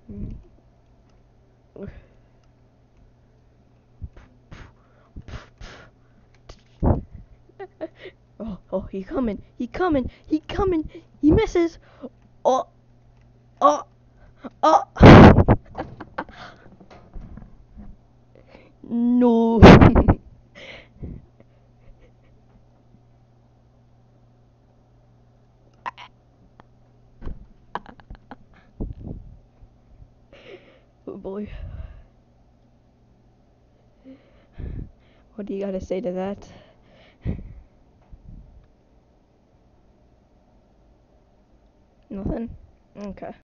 Oh, he coming. He misses. Oh, oh, oh. No. Oh boy. What do you gotta say to that? Nothing? Okay.